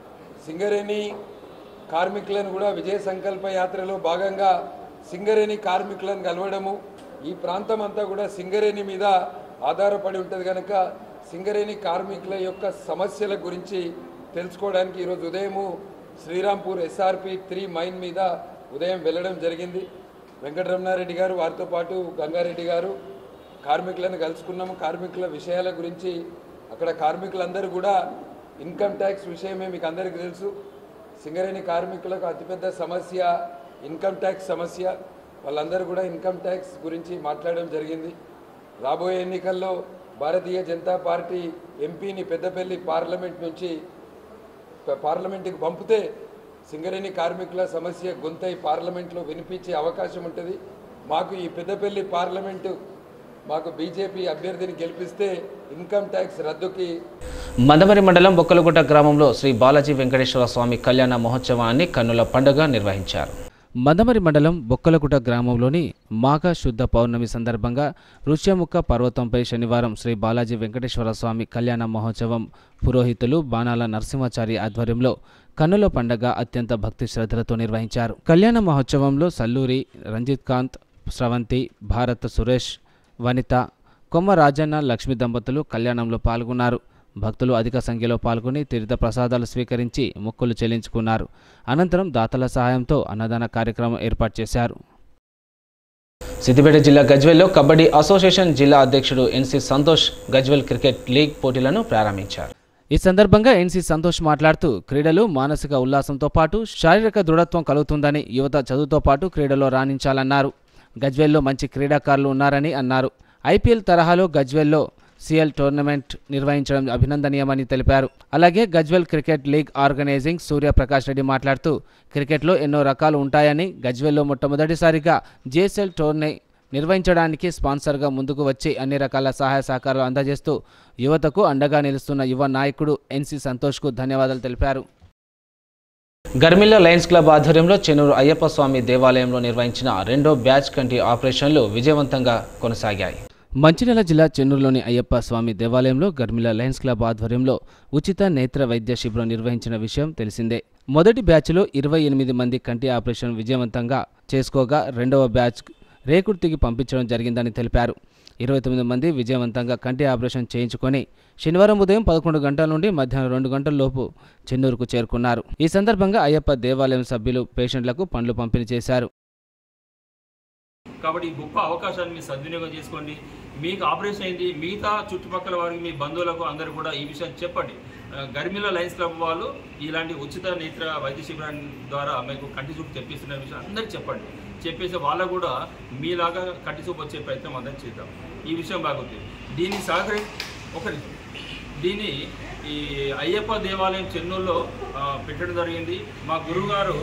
సింగరేణి కార్మికులను కూడా విజయ సంకల్ప యాత్రలో భాగంగా సింగరేణి కార్మికులను కలవడము, ఈ ప్రాంతం అంతా కూడా సింగరేణి మీద ఆధారపడి ఉంటుంది కనుక సింగరేణి కార్మికుల యొక్క సమస్యల గురించి తెలుసుకోవడానికి ఈరోజు ఉదయము శ్రీరాంపూర్ ఎస్ఆర్పి త్రీ మైన్ మీద ఉదయం వెళ్ళడం జరిగింది. వెంకటరమణారెడ్డి గారు వారితో పాటు గంగారెడ్డి గారు కార్మికులను కలుసుకున్నాము. కార్మికుల విషయాల గురించి అక్కడ కార్మికులందరూ కూడా ఇన్కమ్ ట్యాక్స్ విషయమే మీకు అందరికీ తెలుసు. సింగరేణి కార్మికులకు అతిపెద్ద సమస్య ఇన్కమ్ ట్యాక్స్ సమస్య. వాళ్ళందరూ కూడా ఇన్కమ్ ట్యాక్స్ గురించి మాట్లాడడం జరిగింది. రాబోయే ఎన్నికల్లో భారతీయ జనతా పార్టీ ఎంపీని పెద్దపల్లి పార్లమెంట్ నుంచి పార్లమెంటుకి పంపితే సింగరేణి కార్మికుల సమస్య గొంతై పార్లమెంట్లో వినిపించే అవకాశం ఉంటుంది. మాకు ఈ పెద్దపల్లి పార్లమెంటు మాకు బీజేపీ అభ్యర్థిని గెలిపిస్తే ఇన్కమ్ ట్యాక్స్ రద్దుకి.
మందమరి మండలం బొక్కలగుట్ట గ్రామంలో శ్రీ బాలాజీ వెంకటేశ్వర స్వామి కళ్యాణ మహోత్సవాన్ని కన్నుల పండుగ నిర్వహించారు. మందమరి మండలం బొక్కలగుట్ట గ్రామంలోని మాఘ శుద్ధ పౌర్ణమి సందర్భంగా ఋష్యముఖ పర్వతంపై శనివారం శ్రీ బాలాజీ వెంకటేశ్వర స్వామి కళ్యాణ మహోత్సవం పురోహితులు బాణాల నరసింహాచారి ఆధ్వర్యంలో కన్నుల పండగ అత్యంత భక్తి శ్రద్ధలతో నిర్వహించారు. కళ్యాణ మహోత్సవంలో సల్లూరి రంజిత్ కాంత్, స్రవంతి, భారత్ సురేష్, వనిత, కొమ్మ రాజన్న, లక్ష్మీ దంపతులు కళ్యాణంలో పాల్గొన్నారు. భక్తులు అధిక సంఖ్యలో పాల్గొని తీర్థ ప్రసాదాలు స్వీకరించి మొక్కులు చెల్లించుకున్నారు. అనంతరం దాతల సహాయంతో అన్నదాన కార్యక్రమం ఏర్పాటు చేశారు. సిద్దిపేట జిల్లా గజ్వేల్లో కబడ్డీ అసోసియేషన్ జిల్లా అధ్యక్షుడు NC Santosh Gajwel cricket league పోటీలను ప్రారంభించారు. ఈ సందర్భంగా ఎన్సి సంతోష్ మాట్లాడుతూ క్రీడలు మానసిక ఉల్లాసంతో పాటు శారీరక దృఢత్వం కలుగుతుందని, యువత చదువుతో పాటు క్రీడలో రాణించాలన్నారు. గజ్వేల్లో మంచి క్రీడాకారులు ఉన్నారని అన్నారు. ఐపీఎల్ తరహాలో గజ్వేల్లో సిఎల్ టోర్నమెంట్ నిర్వహించడం అభినందనీయమని తెలిపారు. అలాగే Gajwel cricket league organising Surya Prakash Reddy మాట్లాడుతూ క్రికెట్లో ఎన్నో రకాలు ఉంటాయని, గజ్వేల్లో మొట్టమొదటిసారిగా జేఎస్ఎల్ టోర్నీ నిర్వహించడానికి స్పాన్సర్గా ముందుకు వచ్చి అన్ని రకాల సహాయ సహకారాలు అందజేస్తూ యువతకు అండగా నిలుస్తున్న యువ నాయకుడు ఎన్సి సంతోష్కు ధన్యవాదాలు తెలిపారు. గర్మిల్లా లయన్స్ క్లబ్ ఆధ్వర్యంలో చెన్నూరు అయ్యప్ప స్వామి దేవాలయంలో నిర్వహించిన రెండో బ్యాచ్ కంటి ఆపరేషన్లు విజయవంతంగా కొనసాగాయి. మంచిర్యాల జిల్లా చెన్నూరులోని అయ్యప్ప స్వామి దేవాలయంలో గర్మిల్లా లయన్స్ క్లబ్ ఆధ్వర్యంలో ఉచిత నేత్ర వైద్య శిబిరం నిర్వహించిన విషయం తెలిసిందే. మొదటి బ్యాచ్లో ఇరవై ఎనిమిది మంది కంటి ఆపరేషన్ విజయవంతంగా చేసుకోగా రెండవ బ్యాచ్ రేకుర్తికి పంపించడం జరిగిందని తెలిపారు. ఇరవై తొమ్మిది మంది విజయవంతంగా కంటి ఆపరేషన్ చేయించుకొని శనివారం ఉదయం పదకొండు గంటల నుండి మధ్యాహ్నం రెండు గంటల లోపు చెన్నూరుకు చేరుకున్నారు. ఈ సందర్భంగా అయ్యప్ప దేవాలయం సభ్యులు పేషెంట్లకు పండ్లు పంపిణీ చేశారు.
కాబట్టి ఈ గొప్ప అవకాశాన్ని మీరు సద్వినియోగం చేసుకోండి. మీకు ఆపరేషన్ అయింది, మిగతా చుట్టుపక్కల వారికి మీ బంధువులకు అందరూ కూడా ఈ విషయం చెప్పండి. గర్మిల లయన్స్ క్లబ్ వాళ్ళు ఇలాంటి ఉచిత నేత్ర వైద్య శిబిరం ద్వారా మీకు కంటి చూపు తెప్పిస్తున్న విషయం అందరికీ చెప్పండి. చెప్పేసి వాళ్ళకు కూడా మీలాగా కంటి చూపు వచ్చే ప్రయత్నం అందరం చేద్దాం. ఈ విషయం బాగుంది. దీన్ని సహకరి ఒకరి దీన్ని ఈ అయ్యప్ప దేవాలయం చెన్నూరులో పెట్టడం జరిగింది. మా గురువుగారు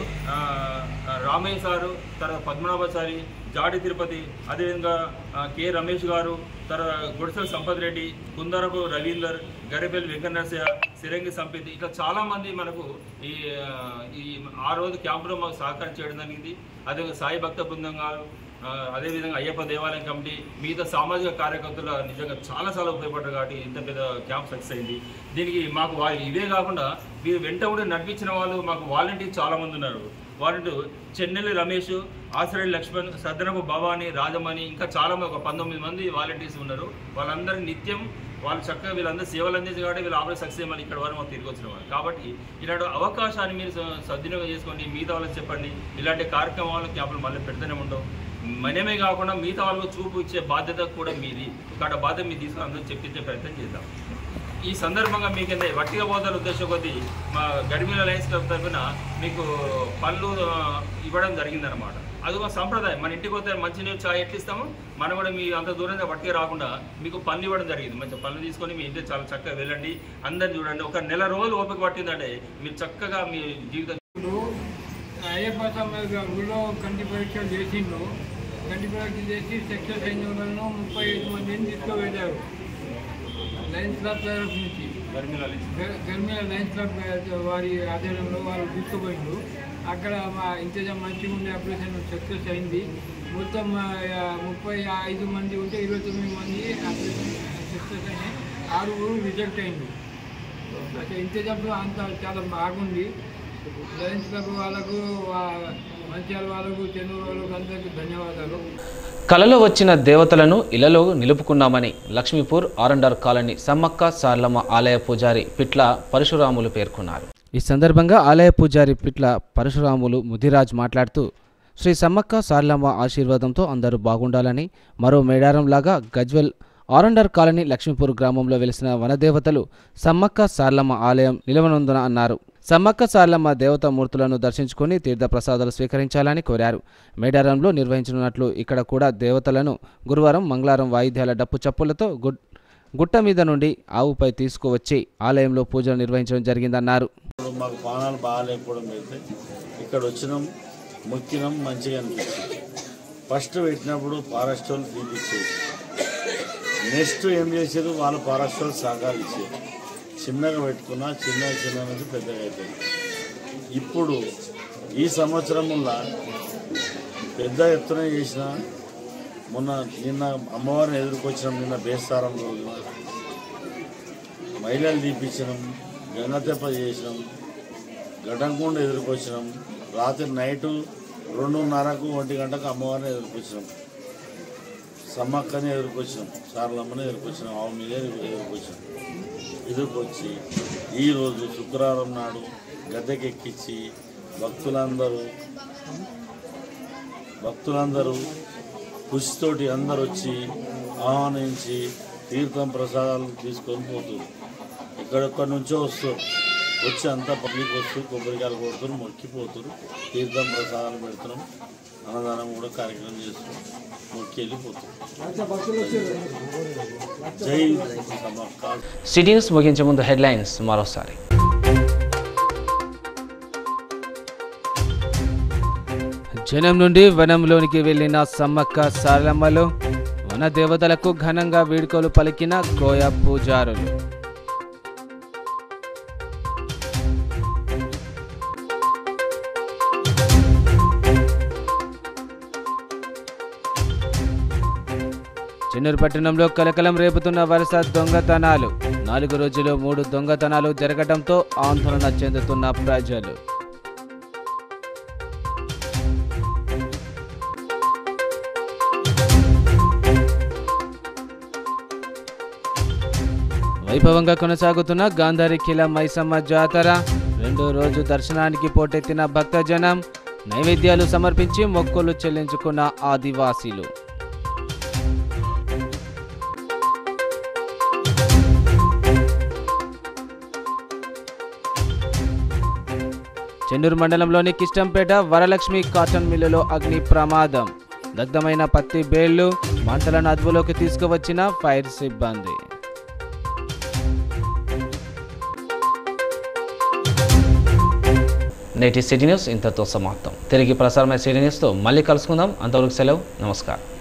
రామయ్య సారు, తర్వాత పద్మనాభచారి, జాడి తిరుపతి, అదేవిధంగా కె రమేష్ గారు, తర్వాత గుడిసెల సంపత్ రెడ్డి, కుందరపు రవీందర్, గరిపల్లి వెంకటనరసయ్య, సిరంగి సంపతి, ఇట్లా చాలామంది మనకు ఈ ఈ ఆ రోజు క్యాంపులో మాకు సహకారం చేయడం జరిగింది. అదేవిధంగా సాయి భక్త బృందం గారు, అదేవిధంగా అయ్యప్ప దేవాలయం కమిటీ, మిగతా సామాజిక కార్యకర్తలు నిజంగా చాలా చాలా ఉపయోగపడ్డారు. కాబట్టి ఇంత పెద్ద క్యాంప్ సక్సెస్ అయింది. దీనికి మాకు వాళ్ళు ఇవే కాకుండా వీరు వెంట కూడా నడిపించిన వాళ్ళు మాకు వాలంటీర్స్ చాలామంది ఉన్నారు. వాలంటీర్ చెన్నెల్లి రమేష్, ఆశ్రయ లక్ష్మణ్, సద్దనపు భవాని, రాజమణి, ఇంకా చాలా ఒక పంతొమ్మిది మంది వాలంటీర్స్ ఉన్నారు. వాళ్ళందరినీ నిత్యం వాళ్ళు చక్కగా వీళ్ళందరూ సేవలు అందించి కాబట్టి వీళ్ళు ఆపరేషన్ సక్సెస్ అయ్యి ఇక్కడ వరకు మాకు తిరిగి వచ్చిన వాళ్ళు. కాబట్టి ఇలాంటి అవకాశాన్ని మీరు సద్వినియోగం చేసుకోండి. మిగతా వాళ్ళకి చెప్పండి. ఇలాంటి కార్యక్రమాలు క్యాంపులు మళ్ళీ పెడుతూనే ఉండవు. మనమే కాకుండా మిగతా వాళ్ళకు చూపు ఇచ్చే బాధ్యత కూడా మీది. కాబట్టి బాధ్యత మీరు తీసుకుని అందరూ చెప్పించే ప్రయత్నం చేద్దాం. ఈ సందర్భంగా మీకు ఎంత వట్టిగా పోతారు ఉద్దేశం కొద్దీ మా గర్మిల లయన్స్ క్లబ్ తరఫున మీకు పళ్ళు ఇవ్వడం జరిగిందనమాట. అది ఒక సంప్రదాయం. మన ఇంటికి పోతే మంచి నీళ్ళు చాయ్ ఎట్లు ఇస్తాము, మనం కూడా మీ అంత దూరంగా వట్టిగా రాకుండా మీకు పళ్ళు ఇవ్వడం జరిగింది. మంచి పళ్ళు తీసుకొని మీ ఇంటికి చాలా చక్కగా వెళ్ళండి. అందరిని చూడండి. ఒక నెల రోజులు ఓపిక పట్టిందంటే మీరు చక్కగా మీ జీవితం.
అయ్యప్ప గుడిలో కంటి పరీక్షలు చేసిండు. కంటి పరీక్ష చేసి సక్సెస్ అయిన వాళ్ళను ముప్పై ఐదు మందిని తీసుకువెళ్ళారు లయన్స్ క్లబ్ తరఫు నుంచి. గర్మిల లయన్స్ క్లబ్ వారి ఆధ్వర్యంలో వాళ్ళు తీసుకుపోయిండు. అక్కడ మా ఇంతజాం మంచిగా ఉండే ఆపరేషన్ సక్సెస్ అయింది. మొత్తం ముప్పై ఐదు మంది ఉంటే ఇరవై తొమ్మిది మంది ఆపరేషన్ సక్సెస్ అయినాయి. ఆరుగురు రిజెక్ట్ అయింది. ఇంతజాంలో అంత చాలా బాగుంది. లయన్స్ క్లబ్ వాళ్ళకు, మంచిర్యాల వాళ్ళకు, చెన్నూరు వాళ్ళకు అందరికీ ధన్యవాదాలు.
కలలో వచ్చిన దేవతలను ఇళ్లలో నిలుపుకున్నామని లక్ష్మీపూర్ ఆరండార్ కాలనీ సమ్మక్క సార్లమ్మ ఆలయ పూజారి పిట్ల పరశురాములు పేర్కొన్నారు. ఈ సందర్భంగా ఆలయ పూజారి పిట్ల పరశురాములు ముదిరాజ్ మాట్లాడుతూ శ్రీ సమ్మక్క సార్లమ్మ ఆశీర్వాదంతో అందరూ బాగుండాలని, మరో మేడారంలాగా గజ్వెల్ ఆరండార్ కాలనీ లక్ష్మీపూర్ గ్రామంలో వెలిసిన వనదేవతలు సమ్మక్క సార్లమ్మ ఆలయం నిలవనుందని అన్నారు. సమ్మక్క సార్లమ్మ దేవతా మూర్తులను దర్శించుకుని తీర్థప్రసాదాలు స్వీకరించాలని కోరారు. మేడారంలో నిర్వహించనున్నట్లు ఇక్కడ కూడా దేవతలను గురువారం మంగళవారం వాయిద్యాల డప్పు చప్పులతో గుట్ట మీద నుండి ఆవుపై తీసుకువచ్చి ఆలయంలో పూజలు నిర్వహించడం జరిగిందన్నారు.
మాకు పానాలు బాగాలేకపోవడం అయితే ఇక్కడ వచ్చినాం, మొక్కినాం, మంచిగా అనిపించింది. ఫస్ట్ పెట్టినప్పుడు ఫారెస్ట్ వాళ్ళు తీపిచ్చేసి, నెక్స్ట్ ఏం చేశారు, వాళ్ళు ఫారెస్ట్ వాళ్ళు సహకారం ఇచ్చారు. చిన్నగా పెట్టుకున్నా చిన్న చిన్న నుంచి పెద్దగా అయిపోయింది. ఇప్పుడు ఈ సంవత్సరంలో పెద్ద ఎత్తున చేసిన, మొన్న నిన్న అమ్మవారిని ఎదుర్కొచ్చినాం. నిన్న బేస్తారం రోజు మహిళలు తీపించినాం, గంగతెప్ప చేసినాం, ఘటంకుండ ఎదుర్కొచ్చినాం. రాత్రి నైటు రెండున్నరకు ఒంటి గంటకు అమ్మవారిని ఎదుర్కొచ్చినాం, సమ్మక్కని ఎదుర్కొచ్చినాం, సార్లమ్మని ఎదుర్కొచ్చినాం, ఆవు మీద ఎదుర్కొచ్చినాం. ఎదుర్కొచ్చి ఈరోజు శుక్రవారం నాడు గద్దెకెక్కించి భక్తులందరూ భక్తులందరూ కృషితోటి అందరు వచ్చి ఆహ్వానించి తీర్థం ప్రసాదాలు తీసుకొని పోతారు. ఎక్కడెక్కడి నుంచో వస్తారు, వచ్చి అంతా పబ్లిక్ వస్తూ కొబ్బరికాయలు కొడుతున్నారు, మొక్కిపోతారు. తీర్థం ప్రసాదాలు పెడుతున్నాం, అన్నదానం కూడా కార్యక్రమం చేస్తున్నాం, మొక్కి వెళ్ళిపోతారు. జై సమ్మక్క.
సిటీ న్యూస్ ముగించే ముందు హెడ్లైన్స్ మరోసారి. జనం నుండి వనంలోనికి వెళ్లిన సమ్మక్క సారలమ్మలు, వన దేవతలకు ఘనంగా వేడుకలు పలికిన కోయ పూజారులు. చెన్నూరు పట్టణంలో కలకలం రేపుతున్న వరుస దొంగతనాలు. నాలుగు రోజులు మూడు దొంగతనాలు జరగడంతో ఆందోళన చెందుతున్న ప్రజలు. వైభవంగా కొనసాగుతున్న గాంధారి ఖిల మైసమ్మ జాతర రెండో రోజు దర్శనానికి పోటెత్తిన భక్తజనం, నైవేద్యాలు సమర్పించి మొక్కులు చెల్లించుకున్న ఆదివాసీలు. చెన్నూరు మండలంలోని కిష్టంపేట వరలక్ష్మి కాటన్ మిల్లులో అగ్ని ప్రమాదం. దగ్ధమైన పత్తి బేళ్లు, మంటలను అదుపులోకి తీసుకువచ్చిన ఫైర్ సిబ్బంది. నేటి సిటీ న్యూస్ ఇంతతో సమాప్తం. తిరిగి ప్రసారమైన సిటీ న్యూస్తో మళ్ళీ కలుసుకుందాం. అంతవరకు సెలవు. నమస్కారం.